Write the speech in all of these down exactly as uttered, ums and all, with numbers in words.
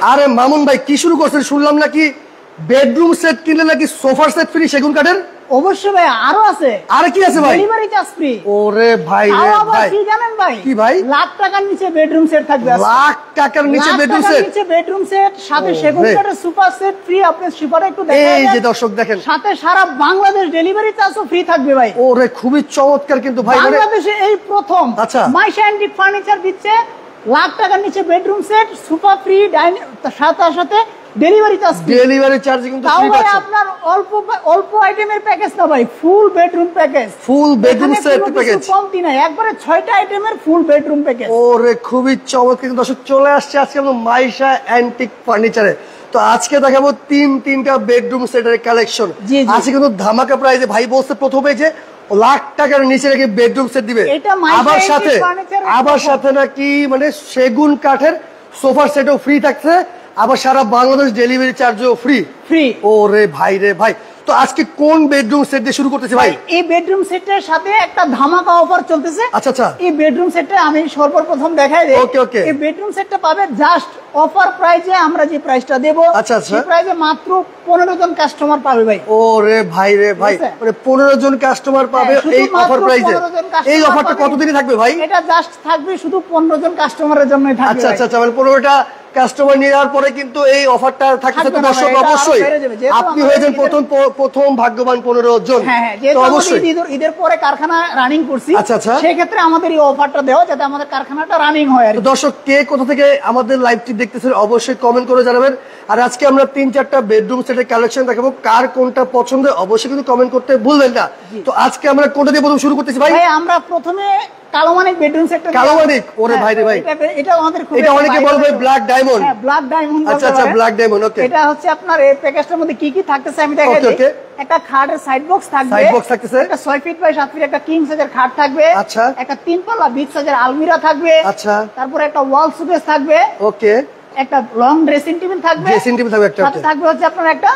আরে মামুন ভাই কি শুরু করছেন শুনলাম নাকি বেডরুম সেট কিনলে নাকি সোফা সেট ফ্রি সেগুন কাঠের? অবশ্যই ভাই, আরো আছে। আরে কি আছে ভাই? Delivery charge free. ওরে ভাই রে ভাই, কি জানেন ভাই? কি ভাই? লাখ টাকার নিচে বেডরুম সেট থাকবে। লাখ টাকার নিচে বেডরুম সেট? নিচে বেডরুম সেট সাথে সেগুন কাঠের সুপার সেট ফ্রি। আপনি সুপারে একটু দেখেন, এই যে দর্শক দেখেন, সাথে সারা বাংলাদেশ ডেলিভারি চার্জও ফ্রি থাকবে ভাই। ওরে খুবই চমৎকার কিন্তু ভাই, বাংলাদেশে এই প্রথম আচ্ছা মাইশা অ্যান্টিক ফার্নিচার দিচ্ছে লাখ টাকার নিচে বেডরুম সেট সুপার ফ্রি, সাথে সাথে ডেলিভারি চার্জ ডেলিভারি চার্জ কিন্তু ফ্রি পাচ্ছেন। আপনার অল্প অল্প আইটেমের প্যাকেজ না ভাই, full bedroom package, full bedroom set package কমতি না, একবারে ছয়টা আইটেমের ফুল বেডরুম প্যাকেজ। ওরে খুবই চমৎকার দর্শক, চলে আসছে আজকে আমরা মাইশা অ্যান্টিক ফার্নিচারে। তো আজকে দেখাবো তিন তিনটা বেডরুম সেটের কালেকশন। আজকে কিন্তু ধামাকা প্রাইসে ভাই বলছে প্রথমে যে লাখ টাকার নিচে নাকি বেডরুম সেট দিবে, আবার সাথে আবার সাথে নাকি মানে সেগুন কাঠের সোফা সেটও ফ্রি থাকছে, আবার সারা বাংলাদেশ ডেলিভারি চার্জও ফ্রি ফ্রি। ওরে ভাই রে ভাই, তো আজকে কোন বেডরুম সেট দিয়ে শুরু করতেছি ভাই? এই বেডরুম সেটের সাথে একটা ধামাকা অফার চলতেছে। আচ্ছা আচ্ছা, এই বেডরুম সেটটা আমি সর্বপ্রথম দেখাই দেই। ওকে ওকে, এই বেডরুম সেটটা পাবে জাস্ট অফার প্রাইসে, আমরা যে প্রাইসটা দেব আচ্ছা আচ্ছা সেই প্রাইসে মাত্র পনেরো জন কাস্টমার পাবে ভাই। ওরে ভাই রে ভাই, মানে পনেরো জন কাস্টমার পাবে এই অফার প্রাইসে। এই অফারটা কতদিনই থাকবে ভাই? এটা জাস্ট থাকবে শুধু পনেরো জন কাস্টমারের জন্যই থাকবে। আচ্ছা আচ্ছা, মানে পনেরোটা কাস্টমার নিয়ে যাওয়ার পরে কিন্তু এই অফারটা থাকছে। তো দর্শক অবশ্যই আপনি হয়েছেন প্রথম প্রথম ভাগ্যবান পনেরো জন। হ্যাঁ হ্যাঁ, যেহেতু অবশ্যই ঈদের পরে কারখানা রানিং করছি, আচ্ছা আচ্ছা, সেই ক্ষেত্রে আমাদের এই অফারটা দেওয়া যাতে আমাদের কারখানাটা রানিং হয়। আর দর্শক কে কোথা থেকে আমাদের লাইভটি দেখতেছেন অবশ্যই কমেন্ট করে জানাবেন। আর আজকে আমরা তিন চারটা বেডরুম সেটের কালেকশন দেখাবো, কার কোনটা পছন্দ অবশ্যই কিন্তু কমেন্ট করতে ভুলবেন না। তো আজকে আমরা কোনটা দিয়ে প্রথম শুরু করতেছি ভাই? আমরা প্রথমে কালোমানিক বেডরুম সেটটা। কালোমানিক, ওরে ভাই রে ভাই, এটা আমাদের খুব, এটা অনেকে বলবে ব্ল্যাক ডায়মন্ড। হ্যাঁ ব্ল্যাক ডায়মন্ড। আচ্ছা আচ্ছা, ব্ল্যাক ডায়মন্ড, ওকে। এটা হচ্ছে আপনার এই প্যাকেজটার মধ্যে কি কি থাকতেছে আমি দেখাই দিই। একটা খাটের সাইড বক্স থাকবে, সাইড বক্স থাকতেছে, একটা ছয় ফিট বাই সাত ফিট একটা কিং সাইজের খাট থাকবে, আচ্ছা, একটা তিন পাল্লা বিগ সাইজের আলমিরা থাকবে, আচ্ছা, তারপর একটা ওয়াল শোকেস থাকবে, ওকে, একটা লং ড্রেসিং টেবিল থাকবে, ড্রেসিং টেবিল থাকবে একটা, সাথে থাকবে হচ্ছে আপনার একটা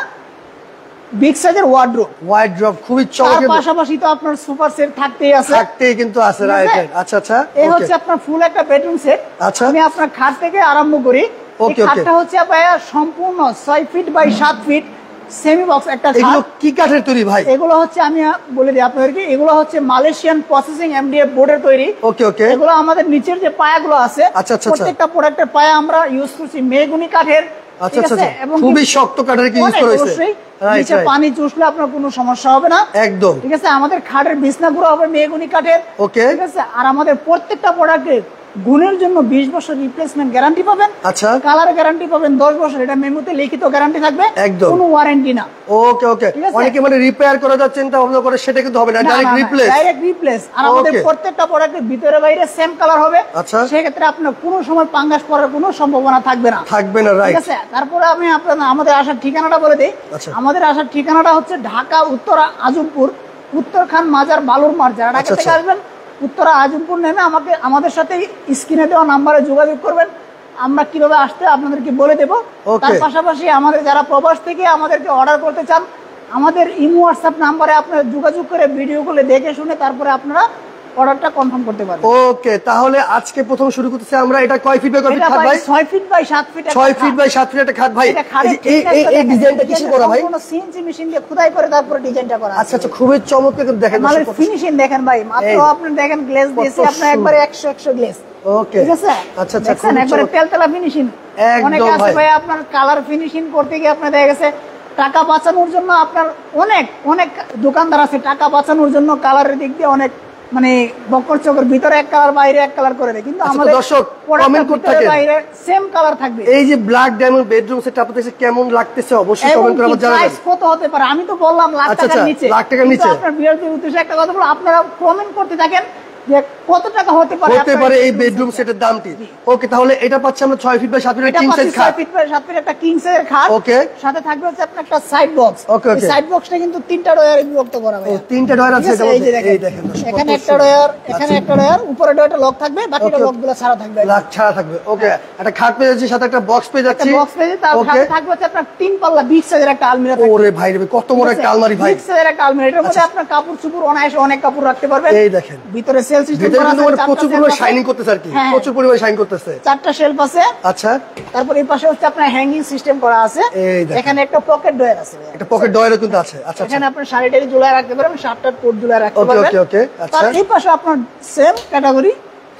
বিগ সাইজের ওয়ার্ডরোব। ওয়ার্ডরোব খুবই চমৎকার, তার পাশাপাশি তো আপনার সুপার সেট থাকতেই আছে, থাকতেই কিন্তু আছে, রাইট রাইট। আচ্ছা আচ্ছা, এই হচ্ছে আপনার ফুল একটা বেডরুম সেট। আচ্ছা, আমি আপনার খাট থেকে আরম্ভ করি। এই খাটটা হচ্ছে ভাইয়া সম্পূর্ণ ছয় ফিট বাই সাত ফিট সেমি বক্স একটা খাট। এগুলো কি কাঠের তৈরি ভাই? এগুলো হচ্ছে আমি বলে দিই আপনাদেরকে, এগুলো হচ্ছে মালয়েশিয়ান প্রসেসিং এমডিএফ বোর্ডের তৈরি। ওকে ওকে, এগুলো আমাদের নিচের যে পায়াগুলো আছে, আচ্ছা আচ্ছা, প্রত্যেকটা প্রোডাক্টের পায়া আমরা ইউজ করছি মেহগনি কাঠের। আচ্ছা আচ্ছা, এবং খুবই শক্ত কাঠের কি ইউজ করা হয়েছে, নিচে পানি চুষলে আপনার কোনো সমস্যা হবে না একদম, ঠিক আছে। আমাদের খাটের বিছনাগুলো হবে মেহগনি কাঠের, ওকে, ঠিক আছে। আর আমাদের প্রত্যেকটা প্রোডাক্টের গুণের জন্য বিশ বছর রিপ্লেসমেন্ট গ্যারান্টি পাবেন, আচ্ছা, কালার গ্যারান্টি পাবেন দশ বছর, এটা মেমোতে লিখিত গ্যারান্টি থাকবে, একদম কোনো ওয়ারেন্টি না। ওকে ওকে, অনেকে মানে রিপেয়ার করা যাচ্ছে চিন্তা ভাবনা করে, সেটা কিন্তু হবে না, ডাইরেক্ট রিপ্লেস, ডাইরেক্ট রিপ্লেস। আর আমাদের প্রত্যেকটা প্রোডাক্টের ভিতরে বাইরে সেম কালার হবে, আচ্ছা, সেই ক্ষেত্রে আপনার কোনো সময় পাঙ্গাস পড়ার কোনো সম্ভাবনা থাকবে না, থাকবে না, রাইট। ঠিক আছে। তারপরে আমি আপনাদের আমাদের আসার ঠিকানাটা বলে দেই। আমাদের আসার ঠিকানাটা হচ্ছে ঢাকা উত্তরা আজমপুর, উত্তরখান মাজার বালুর মাঠ। যারা ঢাকা থেকে আসবেন উত্তরা আজমপুর নেমে আমাকে আমাদের সাথে স্ক্রিনে দেওয়া নাম্বারে যোগাযোগ করবেন, আমরা কিভাবে আসতে আপনাদেরকে বলে দেবো। তার পাশাপাশি আমাদের যারা প্রবাস থেকে আমাদেরকে অর্ডার করতে চান, আমাদের ইমো হোয়াটসঅ্যাপ নাম্বারে আপনারা যোগাযোগ করে ভিডিওগুলো দেখে শুনে তারপরে আপনারা অর্ডারটা কনফার্ম করতে পারবেন। ওকে, তাহলে আজকে প্রথম শুরু করতেছি আমরা। এটা কয় ফিট বাই কয় ফিট খাট ভাই? ছয় ফিট বাই সাত ফিট, ছয় ফিট বাই সাত ফিট একটা খাট ভাই। এই এই ডিজাইনটা কিসে করা ভাই? কোনো সিএনসি মেশিন দিয়ে খোদাই করে তারপরে ডিজাইনটা করা। আচ্ছা আচ্ছা, খুবই চমৎকার কিন্তু দেখেন, মানে ফিনিশিং দেখেন ভাই, মাত্র আপনি দেখেন গ্লেজ দিয়েছে আপনার একবারে একশো একশো গ্লেজ, ওকে, ঠিক আছে। আচ্ছা আচ্ছা, দেখেন একবারে তেলতেলা ফিনিশিং। অনেক আছে ভাই আপনার কালার ফিনিশিং করতে গিয়ে আপনার দেখা গেছে টাকা বাঁচানোর জন্য আপনার অনেক অনেক দোকানদার আছে টাকা বাঁচানোর জন্য কালারের দিক দিয়ে অনেক মানে বকর চকর ভিতরে এক কালার বাইরে এক কালার করে দেয়, কিন্তু আমাদের দর্শক কমেন্ট করতে থাকেন বাইরে সেম কালার থাকবে। এই যে ব্ল্যাক ডায়মন্ড বেডরুম সেট আপনাদের কেমন লাগতেছে অবশ্যই কমেন্ট করে আমাদের জানাবেন। প্রাইস কত হতে পারে আমি তো বললাম লাখ টাকার নিচে, লাখ টাকার নিচে। আপনার ভিউয়ারদের উদ্দেশ্যে একটা কথা বলবো, আপনারা কমেন্ট করতে থাকেন যে কত টাকা হতে পারে হতে পারে এই বেডরুম সেটের দামটি। ওকে, তাহলে এটা পাচ্ছি আমরা ছয় ফিট বাই সাত ফিট কিং সাইজ খাট, ছয় ফিট বাই সাত ফিট একটা কিং সাইজের খাট, ওকে, সাথে থাকবে হচ্ছে আপনার একটা side box. Okay okay, side বক্সটা কিন্তু তিনটা ডয়ারে বিভক্ত করা হবে। ও তিনটা ডয়ার আছে, এই যে দেখেন, এখানে একটা ডয়ার, এখানে একটা ডয়ার, উপরে ডয়ারটা লক থাকবে, বাকিটা লকগুলো ছাড়া থাকবে, লক ছাড়া থাকবে। ওকে, একটা খাট পেয়ে যাচ্ছি, সাথে একটা বক্স পেয়ে যাচ্ছি, বক্স পেয়ে তার সাথে থাকবে হচ্ছে আপনার তিন পাল্লা বিগ সাইজের একটা আলমিরা থাকবে। ওরে ভাই রে, কত বড় একটা আলমারি ভাই, বিগ সাইজের একটা আলমিরা। এটার মধ্যে আপনার কাপড় চুপড় অনায়াসে অনেক কাপড় রাখতে পারবেন। এই দেখেন ভিতরে সেল সিস্টেম ভিতরে করা কিন্তু আছে, মানে প্রচুর চারটা পরিমাণে shelf শাইনিং আছে। করতেছে আর কি, হ্যাঁ। প্রচুর পরিমাণে শাইন করতেছে। চারটা শেলফ আছে। আচ্ছা, তারপর এই পাশে হচ্ছে আপনার হ্যাঙ্গিং সিস্টেম করা আছে। এই দেখেন। এখানে একটা পকেট ডয়ার আছে, একটা পকেট ডয়ারও কিন্তু আছে। আচ্ছা, এখানে আপনি শাড়িটারি ঝুলায় রাখতে পারবেন, শার্টটার কোট ঝুলায় রাখতে ওকে পারবেন। ওকে ওকে। আচ্ছা, তার এই পাশে আপনার সেম ক্যাটাগরি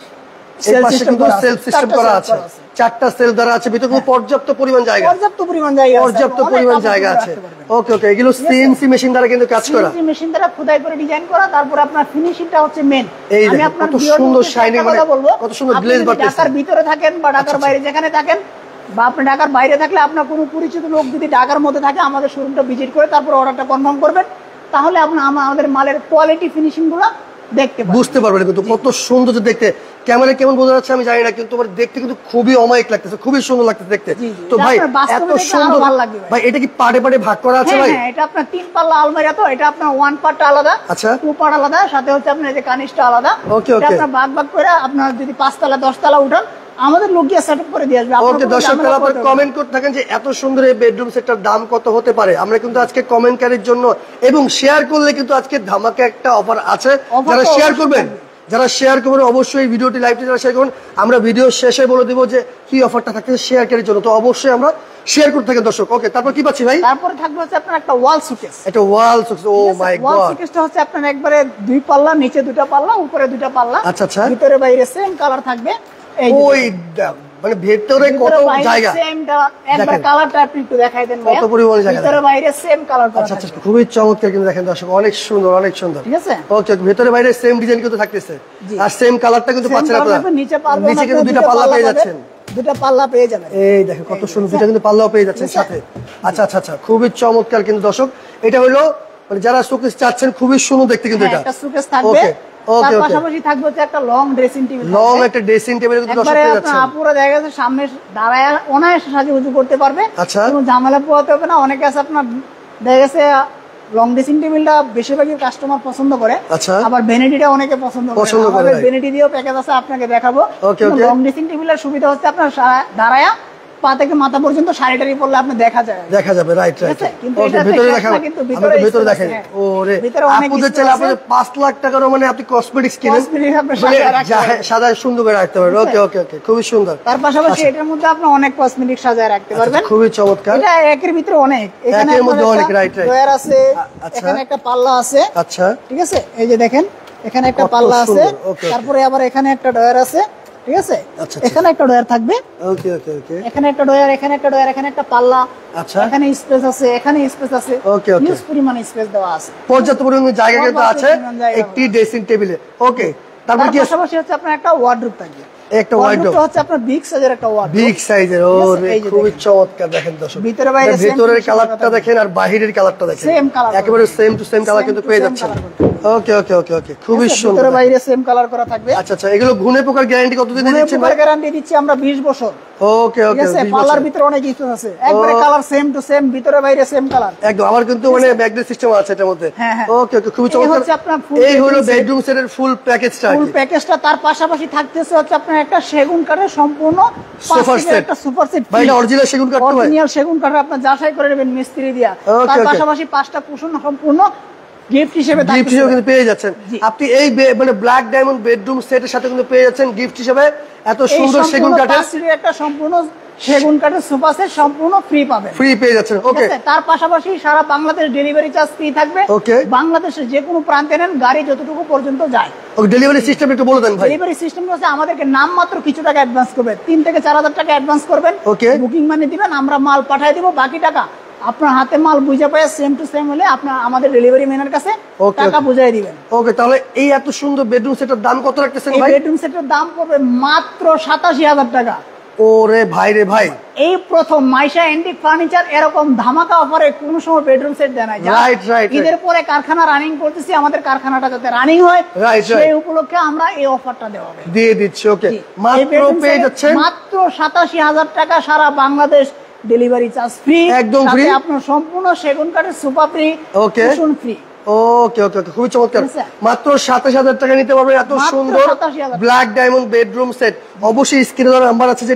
এই পাশে কিন্তু সেলফ সিস্টেম করা আছে, চারটা সেল দ্বারা আছে, ভিতরে কিন্তু পর্যাপ্ত পরিমাণ জায়গা, পর্যাপ্ত পরিমাণ জায়গা আছে, পর্যাপ্ত অনেক পরিমাণ কাপড় জায়গা রাখতে আছে। পারবেন। ওকে ওকে, এগুলো সিএনসি মেশিন দ্বারা কিন্তু কাজ করা, সিএনসি মেশিন দ্বারা খোদাই করে ডিজাইন করা। তারপর আপনার ফিনিশিংটা হচ্ছে মেন। এই আমি দেখেন আপনার কত ভিউয়ারদের সুন্দর উদ্দেশ্যে শাইনিং, একটা মানে কথা বলবো, কত সুন্দর আপনি গ্লেজ যদি বাড়তেছে। ঢাকার ভিতরে থাকেন বা ঢাকার বাইরে যেখানে থাকেন, বা আপনি ঢাকার বাইরে থাকলে আপনার কোনো পরিচিত লোক যদি ঢাকার মধ্যে থাকে, আমাদের শোরুমটা ভিজিট করে তারপর অর্ডারটা কনফার্ম করবেন, তাহলে আপনার আমাদের মালের কোয়ালিটি ফিনিশিং গুলো দেখতে পাবেন, বুঝতে পারবেন। কিন্তু কত সুন্দর যে দেখতে, ক্যামেরা কেমন বোঝা যাচ্ছে আমি জানি না, কিন্তু তোমার দেখতে কিন্তু খুবই অমায়িক লাগতেছে, খুবই সুন্দর লাগতেছে দেখতে। জি, জি। তো এটা ভাই আপনার বাস্তবে এত দেখলে আরো সুন্দর, ভালো লাগবে ভাই। ভাই এটা কি পার্টে পার্টে ভাগ করা আছে হ্যাঁ, ভাই? হ্যাঁ, এটা আপনার তিন পাল্লা আলমারি, তো এটা আপনার ওয়ান পার্ট আলাদা, আচ্ছা। টু পার্ট আলাদা, সাথে হচ্ছে আপনার এই যে কানিসটা আলাদা। ওকে, এটা ওকে। আপনার ভাগ ভাগ করে আপনার যদি পাঁচতলা দশতলা উঠান, আমাদের লোক গিয়ে সেটআপ করে দিয়ে আসবে। আপনার ওকে কোনো দর্শক, ঝামেলা আপনারা করতে হবে না। কমেন্ট করতে থাকেন যে এত সুন্দর এই বেডরুম সেটটার দাম কত হতে পারে। আমরা কিন্তু আজকে কমেন্টকারীর জন্য এবং শেয়ার করলে কিন্তু আজকে ধামাকা একটা অফার আছে, Offer যারা তো শেয়ার অবশ্যই করবেন, থাকবে। যারা শেয়ার করবেন অবশ্যই ভিডিওটি লাইভটি যারা শেয়ার করবেন, আমরা ভিডিও শেষে বলে দিব যে কি অফারটা থাকছে শেয়ারকারীর জন্য। তো অবশ্যই আমরা শেয়ার করতে থাকেন দর্শক। ওকে, তারপর কি পাচ্ছি ভাই? তারপরে থাকবে হচ্ছে আপনার একটা ওয়াল সুকেস। একটা ওয়াল সুকেস। ও মাই ওয়াল গড, সুকেসটা হচ্ছে আপনার একবারে দুই পাল্লা, নিচে দুটো পাল্লা, উপরে দুটো পাল্লা। আচ্ছা, আচ্ছা। ভিতরে বাইরে সেম কালার থাকবে। এই যে ওই দা- মানে ভেতরে কত ভিতরে বাইরে জায়গা, সেম একবার দেখেন। কালারটা আপনি একটু দেখাই দেন ভাই। কত পরিমাণে জায়গা ভিতরে দেখেন। বাইরে সেম কালার করা আচ্ছা আচ্ছা, থাকবে। খুবই চমৎকার কিন্তু দেখেন দর্শক, অনেক সুন্দর, অনেক সুন্দর। ঠিক আছে? ওকে ওকে, ভেতরে বাইরে সেম ডিজাইন কিন্তু থাকতেছে, জি। আর সেম কালারটা কিন্তু Same পাচ্ছেন colour আপনারা। থাকবে, নিচে পারবেন নিচে কিন্তু আপনারা দুইটা পাল্লা পেয়ে যাচ্ছেন। দুটো পাল্লা পেয়ে যাবেন। এই দেখেন কত সুন্দর, দুইটা কিন্তু পাল্লাও পেয়ে যাচ্ছেন ঠিক আছে? সাথে। আচ্ছা আচ্ছা আচ্ছা, খুবই চমৎকার কিন্তু দর্শক। এটা হলো মানে যারা শোকেস চাচ্ছেন, খুবই সুন্দর দেখতে কিন্তু হ্যাঁ, এটা। একটা সুকেস থাকবে। ওকে ওকে তার ওকে, পাশাপাশি থাকবে হচ্ছে একটা লং ড্রেসিং টেবিল। লং একটা ড্রেসিং টেবিল কিন্তু দর্শক একবারে পেয়ে আপনার যাচ্ছেন। আপুরা দেখা গেছে সামনে দাঁড়ায় অনায়াসে সাজুগুজু করতে পারবে। আচ্ছা। কোনো ঝামেলা পোহাতে হবে না। অনেকে আছে আপনার দেখা গেছে লং ড্রেসিং টেবিলটা বেশিরভাগই কাস্টমার পছন্দ করে, আচ্ছা। আবার ভ্যানিটিটা অনেকে পছন্দ করে। পছন্দ করে, আমাদের right. ভ্যানিটি দিয়েও প্যাকেজ আছে, আপনাকে দেখাবো। Okay, okay. লং ড্রেসিং টেবিলের সুবিধা হচ্ছে আপনার সা- দাঁড়ায়া পা থেকে মাথা পর্যন্ত শাড়িটারি পরলে আপনি দেখা যায়। দেখা যাবে, রাইট ঠিক রাইট। আছে? কিন্তু ওকে, এটাতে ভিতরে শেষ দেখান, না, কিন্তু আমরা ভিতরে একটু ভিতরে space দেখেন। আছে, হ্যাঁ। ওরে, ভিতরে অনেক আপুদের space চাইলে আছে। আপনাদের পাঁচ লাখ টাকারও মানে আপনি কসমেটিক্স কিনেন, Cosmetics আপনি মানে সাজায় রাখতে যা- পারবেন। সাজায় সুন্দর করে রাখতে পারবেন। ওকে ওকে ওকে, খুবই সুন্দর। তার পাশাপাশি এটার মধ্যে আপনি অনেক কসমেটিক সাজায় রাখতে পারবেন। আচ্ছা, খুবই চমৎকার। এটা একের ভিতরে অনেক। এখানে একের মধ্যে আপনার অনেক, একটা right, right. ড্রয়ার আছে, আচ্ছা। এখানে একটা পাল্লা আছে। আচ্ছা, ঠিক আছে? এই যে দেখেন, এখানে একটা কত পাল্লা আছে, সুন্দর, okay, okay. তারপরে আবার এখানে একটা ড্রয়ার আছে। ঠিক আছে? আচ্ছা, আচ্ছা। এখানে একটা ড্রয়ার থাকবে, ওকে ওকে ওকে, এখানে একটা ড্রয়ার, এখানে একটা ড্রয়ার, এখানে একটা পাল্লা, আচ্ছা। এখানে স্পেস আছে, এখানে স্পেস আছে। Okay, okay. হিউজ পরিমাণ স্পেস দেওয়া আছে। পর্যাপ্ত পরিমাণ জায়গা কিন্তু পর্যাপ্ত আছে পরিমাণ জায়গা একটি ড্রেসিং টেবিলে। ওকে, তারপর তার কি আছে? পাশাপাশি হচ্ছে আপনার একটা ওয়ার্ডরোব থাকবে। একটা ওয়ার্ডরোবটা ওয়ার্ডরোব, হচ্ছে আপনার বিগ সাইজের একটা ওয়ার্ডরোব। বিগ সাইজের। ঠিক আছে? ওরে, এই যে খুবই দেখেন। চমৎকার দেখেন দর্শক। ভিতরে বাইরে same ভেতরের to same কালারটা colour দেখেন আর বাহিরের কালারটা দেখেন, Same colour একেবারে same to same colour Same কিন্তু to পেয়ে same যাচ্ছেন। colour okay okay okay okay, খুবই ঠিক আছে? সুন্দর। ভিতরে বাইরে সেম কালার করা থাকবে। আচ্ছা আচ্ছা, এগুলো ঘুনে পোকার গ্যারান্টি কতদিন দিচ্ছেন ভাই? গ্যারান্টি দিচ্ছি আমরা বিশ বছর। ওকে ঠিক ওকে, আছে? বিশ পার্লার বছর। ভিতরে অনেক কিছু আছে, একবারে ও। কালার সেম টু সেম, ভিতরে বাইরে সেম কালার। একদম, আমার কিন্তু মানে ম্যাগনেট সিস্টেম আছে এটার মধ্যে। হ্যাঁ, হ্যাঁ। ওকে ওকে, খুবই এই চমৎকার। হচ্ছে আপনার full এই হলো bedroom set। বেডরুম সেটের ফুল প্যাকেজটা। ফুল প্যাকেজটা। তার পাশাপাশি থাকতেছে হচ্ছে আপনার একটা সেগুন কাঠের সম্পূর্ণ Sofa set। একটা সুপার সেট। ভাই এটা অরিজিনাল সেগুন কাঠ তো ভাই? অরিজিনাল সেগুন কাঠ আপনার যাচাই করে নেবেন মিস্ত্রি দিয়া। Okay, তার okay. পাশাপাশি পাঁচটা কুশন সম্পূর্ণ গিফট হিসেবে গিফট থাকতেছে। হিসেবে কিন্তু পেয়ে যাচ্ছেন জি। আপনি এই বে- মানে ব্ল্যাক ডায়মন্ড বেডরুম সেটের সাথে কিন্তু পেয়ে যাচ্ছেন গিফট হিসেবে এত এই সুন্দর সম্পূর্ণ সেগুন কাঠের পাঁচ সিটের একটা সম্পূর্ণ সেগুন কাঠের সোফা সেট সম্পূর্ণ ফ্রি পাবেন। ফ্রি পেয়ে যাচ্ছেন। ঠিক ওকে আছে? তার পাশাপাশি সারা বাংলাদেশ ডেলিভারি চার্জ ফ্রি থাকবে। Okay. বাংলাদেশের যে কোনো প্রান্তে নেন, গাড়ি যতটুকু পর্যন্ত যায়। ওকে, ডেলিভারি সিস্টেম একটু বলে দেন ভাই। ডেলিভারি সিস্টেম হচ্ছে আমাদেরকে নাম মাত্র কিছু টাকা অ্যাডভান্স করবেন, তিন থেকে চার হাজার টাকা অ্যাডভান্স করবেন। Okay. বুকিং মানি দিবেন, আমরা মাল পাঠিয়ে দিব, বাকি টাকা আপনার হাতে মাল বুঝে পায় সেম টু সেম হলে আপনার আমাদের ডেলিভারি ম্যানের কাছে Okay, টাকা okay. বুঝাই দিবেন। ওকে, তাহলে এই এত সুন্দর বেডরুম সেটের দাম কত রাখতেছেন এই ভাই? বেডরুম সেটের দাম পড়বে মাত্র সাতাশি হাজার টাকা। ওরে ভাই রে ভাই, এই প্রথম মাইশা এন্টিক ফার্নিচার এরকম ধামাকা অফারে কোন সময় বেডরুম সেট দেয় না। Right, right, right. ঈদের পরে কারখানা রানিং করতেছি, আমাদের কারখানাটা যাতে রানিং হয় Right, right. সেই উপলক্ষে আমরা এই অফারটা দেওয়া হবে। দিয়ে দিচ্ছি। ওকে, জি। এই মাত্র bedroom পেয়ে set যাচ্ছেন মাত্র সাতাশি হাজার টাকা, সারা বাংলাদেশ ডেলিভারি চার্জ ফ্রি, একদম free। আপনার সম্পূর্ণ সেগুন কাঠের sofa free, Okay. Cushion free. Okay okay okay, খুবই চমৎকার। ঠিক আছে? মাত্র সাতাশ হাজার টাকা নিতে পারবেন এত মাত্র সুন্দর সাতাশ হাজার। Black diamond bedroom set. অবশ্যই স্ক্রিনে দেওয়া নাম্বার আছে যেটা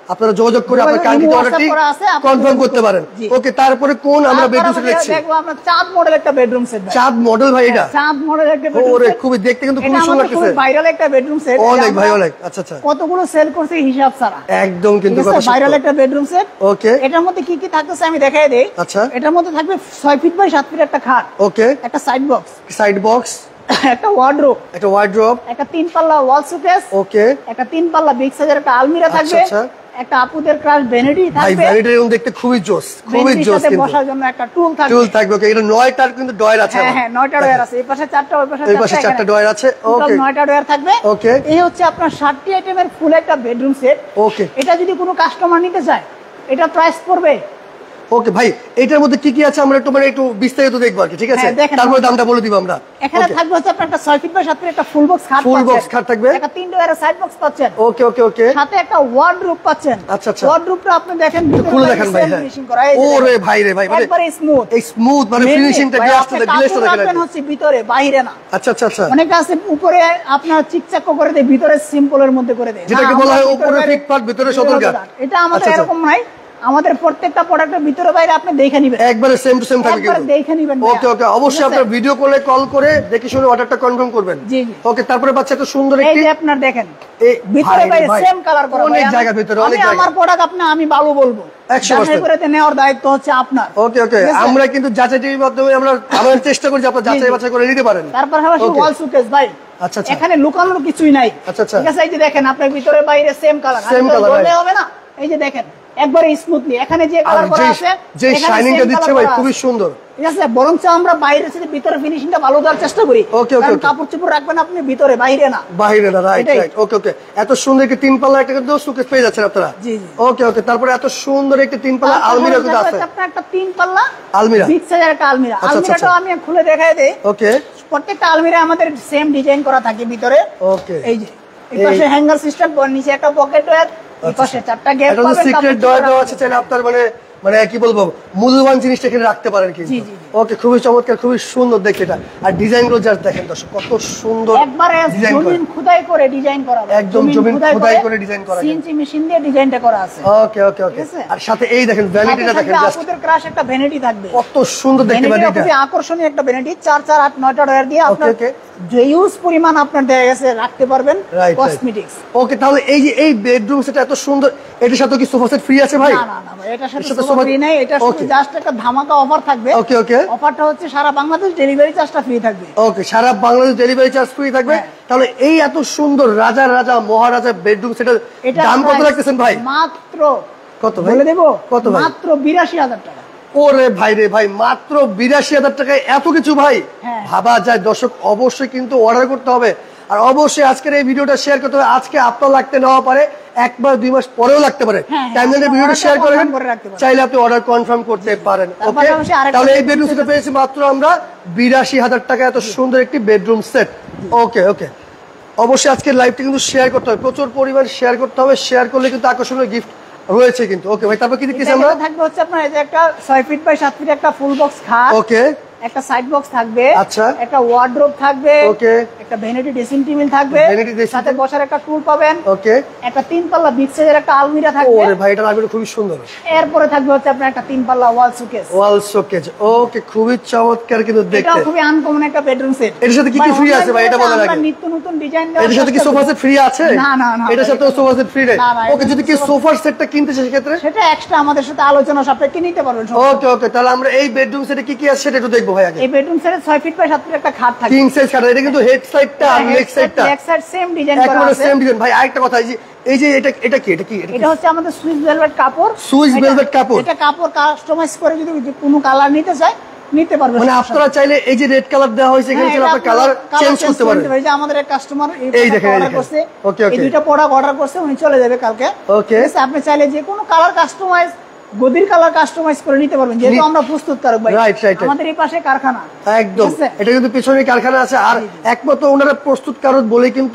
আপনারা যোগাযোগ করে আপনার কাঙ্ক্ষিত অর্ডারটি কনফার্ম করতে পারেন। ওকে, তারপরে কোন আমরা বেডরুম সেট দেখছি? দেখবো আমরা চাঁদ মডেল একটা বেডরুম সেট। চাঁদ মডেল ভাই এটা? চাঁদ মডেল একটা বেডরুম সেট। ওরে খুবই দেখতে কিন্তু খুব সুন্দর লাগতেছে। ভাইরাল একটা বেডরুম সেট। অনেক ভাই অনেক। আচ্ছা আচ্ছা। কতগুলো সেল করছে হিসাব ছাড়া। একদম কিন্তু কথা সত্য। ভাইরাল একটা বেডরুম সেট। ওকে। এটার মধ্যে কি কি থাকতেছে আমি দেখাই দেই। আচ্ছা। এটার মধ্যে থাকবে ছয় ফিট বাই সাত ফিট একটা খাট। ওকে। একটা সাইড বক্স। Side box. একটা ওয়ার্ড্রোব। একটা ওয়ার্ড্রোব। একটা তিন পাল্লা ওয়াল শোকেস। ওকে। একটা তিন পাল্লা বিগ সাইজের একটা আলমিরা থাকবে। আচ্ছা। একটা আপুদের ক্রাশ ভ্যানিটি থাকবে। ভাই ভ্যানিটি এরকম দেখতে খুবই জোস, খুবই জোস কিন্তু। বসার জন্য একটা টুল থাকবে। টুল থাকবে। ওকে, এটা নয়টার কিন্তু ডয়ার আছে। হ্যাঁ হ্যাঁ, নয়টা ডয়ার আছে। এই পাশে চারটা, ওই পাশে চারটা। এই পাশে চারটা ডয়ার আছে। ওকে। নয়টা ডয়ার থাকবে। ওকে। এই হচ্ছে আপনার ষাটটি আইটেমের ফুল একটা বেডরুম সেট। ওকে। এটা যদি কোনো কাস্টমার নিতে চায়, এটা প্রাইস পড়বে। ওকে ভাই, এটার মধ্যে কি কি আছে আমরা একটু মানে একটু বিস্তারিত দেখব আর কি, ঠিক আছে? তারপরে দামটা বলে দিব আমরা। এখানে থাকবে হচ্ছে আপনার একটা ছয় ফিট বাই সাত ফিট একটা ফুল বক্স খাট। ফুল বক্স খাট থাকবে। একটা তিন ডয়ারের সাইড বক্স পাচ্ছেন। ওকে ওকে ওকে। সাথে একটা ওয়ার্ডরোব পাচ্ছেন। আচ্ছা আচ্ছা। ওয়ার্ডরোবটা আপনি দেখেন ভিতরে খুলে দেখেন ভাই। ফিনিশিং করা। ওরে ভাই রে ভাই, মানে একবারে স্মুথ। এই স্মুথ মানে ফিনিশিংটা গ্লাসটা গ্লেজটা দেখেন হচ্ছে ভিতরে বাইরে না। আচ্ছা আচ্ছা আচ্ছা। অনেক আছে উপরে আপনার চিকচাক করে দেয়, ভিতরে সিম্পলের মধ্যে করে দেয়, যেটাকে বলা হয় উপরে ফিটফাট ভিতরে সদরঘাট। এটা আমাদের এরকম নাই। আমাদের প্রত্যেকটা প্রোডাক্টের ভিতরে বাইরে আপনি দেখে নেবেন, একবারে সেম টু সেম থাকবে একবারে দেখে নেবেন। ওকে ওকে, অবশ্যই আপনারা ভিডিও কলে কল করে দেখে শুনে অর্ডারটা কনফার্ম করবেন। জি জি। ওকে, তারপরে পাচ্ছে এত সুন্দর এই একটি, যে আপনার দেখেন এই ভিতরে বাইরে সেম কালার করা। অনেক জায়গা ভিতরে অনেক জায়গা। আমার প্রোডাক্ট আপনি আমি ভালো বলবো, একশো পার্সেন্ট করে নেওয়ার দায়িত্ব হচ্ছে আপনার। ওকে ওকে, আমরা কিন্তু যাচাইয়ের মাধ্যমে আমরা আমাদের চেষ্টা করি যে আপনারা যাচাই বাছাই করে নিতে পারেন। তারপর হবে ওয়াল শোকেস ভাই। আচ্ছা আচ্ছা। এখানে লুকানোর কিছুই নাই। আচ্ছা আচ্ছা। ঠিক আছে, এই যে দেখেন আপনার ভিতরে বাইরে সেম কালার। সেম কালার বললে হবে না। এই যে দেখেন একবারে স্মুথলি এখানে যে কালার করা আছে, যে শাইনিংটা দিচ্ছে ভাই খুবই সুন্দর। ঠিক আছে, বরঞ্চ আমরা বাইরে থেকে ভিতরে ফিনিশিংটা ভালো দেওয়ার চেষ্টা করি। ওকে ওকে, কারণ কাপড় চোপড় রাখবেন আপনি ভিতরে, বাইরে না। বাইরে না, রাইট রাইট। ওকে ওকে, এত সুন্দর একটা তিন পাল্লা একটা কিন্তু সুকেস পেয়ে যাচ্ছেন আপনারা। জি জি। ওকে ওকে, তারপরে এত সুন্দর একটা তিন পাল্লা আলমিরা কিন্তু আছে। আপনার একটা তিন পাল্লা আলমিরা, বিগ সাইজের একটা আলমিরা। আলমিরাটা আমি খুলে দেখাই দেই। ওকে। প্রত্যেকটা আলমিরা আমাদের সেম ডিজাইন করা থাকে ভিতরে। ওকে। এই যে এই পাশে হ্যাঙ্গার সিস্টেম, নিচে একটা পকেট ওয়্যার, এই পাশে চারটা গ্যাপ পাবেন। এটা সিক্রেট ডয়ার দেওয়া আছে, চাইলে আপনার মানে মানে কি বলবো মূল্যবান জিনিসটা এখানে রাখতে পারেন কিন্তু। ওকে, খুবই চমৎকার, খুবই সুন্দর দেখতে এটা। আর ডিজাইন গুলো জাস্ট দেখেন দর্শক, কত সুন্দর একবারে জমিন খোদাই করে ডিজাইন করা, একদম জমিন খোদাই করে ডিজাইন করা, সিএনসি মেশিন দিয়ে ডিজাইনটা করা আছে। ওকে ওকে ওকে। আর সাথে এই দেখেন ভ্যানিটিটা দেখেন, জাস্ট আপনাদের ক্রাশ একটা ভ্যানিটি থাকবে, কত সুন্দর দেখতে ভ্যানিটিটা, খুবই আকর্ষণীয় একটা ভ্যানিটি। চার চার আট নয়টা ডয়ার দিয়ে আপনার যে ইউজ পরিমাণ আপনার দেয়া গেছে রাখতে পারবেন কসমেটিক্স। ওকে, তাহলে এই যে এই বেডরুম সেট এত সুন্দর, এটার সাথে কি সোফা সেট ফ্রি আছে ভাই? না না না ভাই, এটার সাথে সোফা ফ্রি নাই। এটা শুধু জাস্ট একটা ধামাকা অফার থাকবে। ওকে ওকে। অফারটা হচ্ছে সারা বাংলাদেশ ডেলিভারি চার্জটা ফ্রি থাকবে। ওকে, সারা বাংলাদেশ ডেলিভারি চার্জ ফ্রি থাকবে। তাহলে এই এত সুন্দর রাজা রাজা মহারাজা বেডরুম সেটের দাম কত রাখতেছেন ভাই? মাত্র কত ভাই বলে দেব? কত ভাই? মাত্র বিরাশি হাজার টাকা। ওরে ভাই রে ভাই, মাত্র বিরাশি হাজার টাকায় এত কিছু ভাই, ভাবা যায়। দর্শক অবশ্যই কিন্তু অর্ডার করতে হবে, আর অবশ্যই আজকের এই ভিডিওটা শেয়ার করতে হবে। আজকে আপনার লাগতে নেওয়া পারে এক মাস দুই মাস পরেও লাগতে পারে। টাইমলাইনে ভিডিওটা শেয়ার করে চাইলে আপনি অর্ডার কনফার্ম করতে পারেন। ওকে, তাহলে এই বেডরুম সেট পেয়েছি মাত্র আমরা বিরাশি হাজার টাকা, এত সুন্দর একটি বেডরুম সেট। ওকে ওকে, অবশ্যই আজকের লাইভটা কিন্তু শেয়ার করতে হবে, প্রচুর পরিমাণ শেয়ার করতে হবে। শেয়ার করলে কিন্তু আকর্ষণীয় গিফট রয়েছে কিন্তু। ওকে ভাই, তারপর কি দেখতেছি আমরা? থাকবে হচ্ছে আপনার এই যে একটা ছয় ফিট বাই সাত ফিট একটা ফুল বক্স খাট। ওকে। একটা সাইড বক্স থাকবে। আচ্ছা। একটা ওয়ার্ড্রোব থাকবে। ওকে। একটা ভ্যানিটি ড্রেসিং টেবিল থাকবে। ভ্যানিটি ড্রেসিং সাথে বসার একটা টুল পাবেন। ওকে। একটা তিন পাল্লা বিগ সাইজের একটা আলমিরা থাকবে। ওরে ভাই, এটা আলমিরা খুবই সুন্দর। এরপরে থাকবে হচ্ছে আপনার একটা তিন পাল্লা ওয়াল শোকেস। ওয়াল শোকেস। ওকে, খুবই চমৎকার কিন্তু দেখতে। এটা খুবই আনকমন একটা বেডরুম সেট। এর সাথে কি কি ফ্রি আছে ভাই এটা বলার আগে? আমরা নিত্য নতুন ডিজাইন দেওয়া। এর সাথে কি সোফা সেট ফ্রি আছে? না না না, এটার সাথে সোফা সেট ফ্রি নেই। ওকে, যদি কি সোফার সেটটা কিনতে চাই সেক্ষেত্রে সেটা এক্সট্রা আমাদের সাথে আলোচনা সাপেক্ষে নিতে পারবেন। ওকে ওকে, তাহলে আমরা এই বেডরুম সেটে কি কি আছে সেটা একটু দেখবো ভাই আগে। এই বেডরুম সেটে ছয় ফিট বাই সাত ফিট একটা খাট থাকবে, কিং সাইজ খাট। এটা কিন্তু হেড সাইডটা আর লেগ সাইডটা লেগ সাইড সেম ডিজাইন করা আছে, সেম ডিজাইন। ভাই আরেকটা কথা, এই যে এই যে এটা এটা কি এটা কি এটা হচ্ছে আমাদের সুইস ভেলভেট কাপড়। সুইস ভেলভেট কাপড়। এটা কাপড় কাস্টমাইজ করে যদি কোনো কালার নিতে চায় নিতে পারবেন। মানে আপনারা চাইলে এই যে রেড কালার দেওয়া হয়েছে এখানে চাইলে আপনারা কালার চেঞ্জ করতে পারেন। এই যে আমাদের এক কাস্টমার এই দেখেন অর্ডার করছে, ওকে ওকে, এই দুইটা প্রোডাক্ট অর্ডার করছে, উনি চলে যাবে কালকে। ওকে, আপনি চাইলে যে কোনো কালার কাস্টমাইজ, গদির কালার কাস্টমাইজ করে নিতে পারবেন, যেহেতু আমরা প্রস্তুতকারক ভাই। রাইট রাইট, আমাদের এই পাশে কারখানা। একদম, এটা কিন্তু পিছনে কারখানা আছে। আর একমাত্র ওনারা প্রস্তুতকারক বলে কিন্তু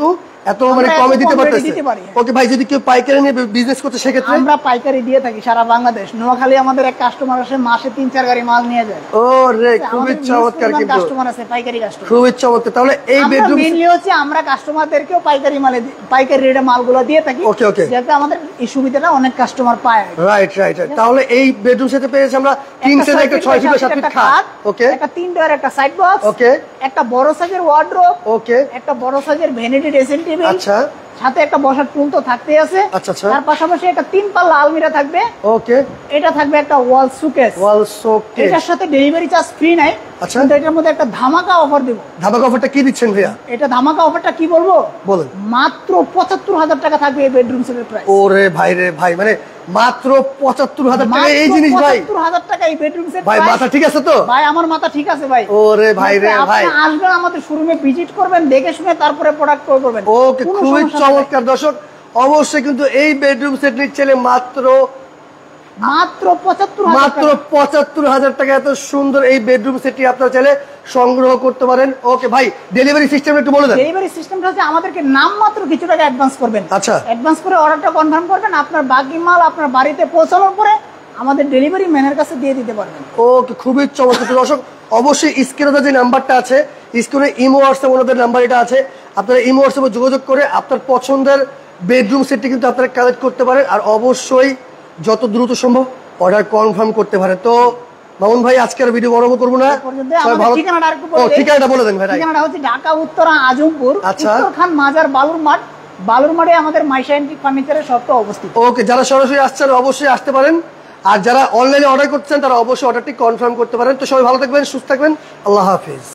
এত মানে কমে দিতে পারতেছে। ওকে ভাই, যদি কেউ পাইকারি নিয়ে বিজনেস করতে সেক্ষেত্রে আমরা পাইকারি দিয়ে থাকি সারা বাংলাদেশ। নোয়াখালী আমাদের এক কাস্টমার আসে, মাসে তিন চার গাড়ি মাল নিয়ে যায়। ও রে, খুবই চমৎকার, কিন্তু কাস্টমার আছে পাইকারি কাস্টমার, খুবই চমৎকার। তাহলে এই বেডরুম মেইনলি হচ্ছে আমরা কাস্টমারদেরকেও পাইকারি মালে পাইকারি রেটে মালগুলো দিয়ে থাকি। ওকে ওকে, যাতে আমাদের এই সুবিধাটা অনেক কাস্টমার পায়। Right right right. তাহলে এই বেডরুম সেটে পেয়েছি আমরা তিন সেট, একটা ছয় ফিট সাত ফিট খাট, ওকে, একটা তিন ডোর, একটা সাইড বক্স, ওকে, একটা বড় সাইজের ওয়ার্ডরোব, ওকে, একটা বড় সাইজের ভ্যানিটি ড্রেসিং টেবিল, আচ্ছা, সাথে একটা বসার টুল তো থাকতেই আছে। আচ্ছা আচ্ছা, তার পাশাপাশি একটা তিন পাল্লা আলমিরা থাকবে, ওকে, এটা থাকবে একটা ওয়াল শোকেস, ওয়াল শোকেস। এটার সাথে ডেলিভারি চার্জ ফ্রি নাই। আচ্ছা, কিন্তু এটার মধ্যে একটা ধামাকা অফার দেব। ধামাকা অফারটা কি দিচ্ছেন ভাইয়া? এটা ধামাকা অফারটা কি বলবো, বলেন। মাত্র পঁচাত্তর হাজার টাকা থাকবে এই বেডরুম সেটের প্রাইস। ওরে ভাই রে ভাই, মানে মাত্র পঁচাত্তর হাজার টাকা এই জিনিস ভাই? পঁচাত্তর হাজার টাকা এই বেডরুম সেট ভাই, মাথা ঠিক আছে তো ভাই? আমার মাথা ঠিক আছে ভাই। ওরে ভাই রে ভাই, আপনি আসবেন আমাদের শোরুমে ভিজিট করবেন, দেখে শুনে তারপরে প্রোডাক্ট ক্রয় করবেন। ওকে, খুবই চমৎকার। দর্শক অবশ্যই কিন্তু এই বেডরুম সেট নিচ্ছেন মাত্র মাত্র পঁচাত্তর মাত্র পঁচাত্তর হাজার টাকা। এত সুন্দর এই বেডরুম সেটটি আপনারা চাইলে সংগ্রহ করতে পারেন। ওকে ভাই, ডেলিভারি সিস্টেম একটু বলে দেন। ডেলিভারি সিস্টেমটা হচ্ছে আমাদেরকে নাম মাত্র কিছু টাকা অ্যাডভান্স করবেন। আচ্ছা, অ্যাডভান্স করে অর্ডারটা কনফার্ম করবেন, আপনার বাকি মাল আপনার বাড়িতে পৌঁছানোর পরে আমাদের ডেলিভারি ম্যানের কাছে দিয়ে দিতে পারবেন। ওকে, খুবই চমৎকার। দর্শক অবশ্যই স্ক্রিনে যে নাম্বারটা আছে, স্ক্রিনে ইমো হোয়াটসঅ্যাপ ওনাদের নাম্বার এটা আছে, আপনারা ইমো হোয়াটসঅ্যাপে যোগাযোগ করে আপনার পছন্দের বেডরুম সেটটি কিন্তু আপনারা কালেক্ট করতে পারেন। আর অবশ্যই যত দ্রুত সম্ভব অর্ডার কনফার্ম করতে পারে। তো মামুন ভাই, আজকের ভিডিও বড় করবো না, ঠিকানাটা বলে দেন ভাই। ঠিকানাটা হচ্ছে ঢাকা উত্তরা আজমপুর, আচ্ছা, উত্তরখান মাজার বালুর মাঠ। বালুর মাঠে আমাদের মাইশা এন্টিক ফার্নিচারের শপটা অবস্থিত। ওকে, যারা সরাসরি আসছেন অবশ্যই আসতে পারেন, আর যারা অনলাইনে অর্ডার করছেন তারা অবশ্যই অর্ডারটি কনফার্ম করতে পারেন। তো সবাই ভালো থাকবেন, সুস্থ থাকবেন, আল্লাহ হাফিজ।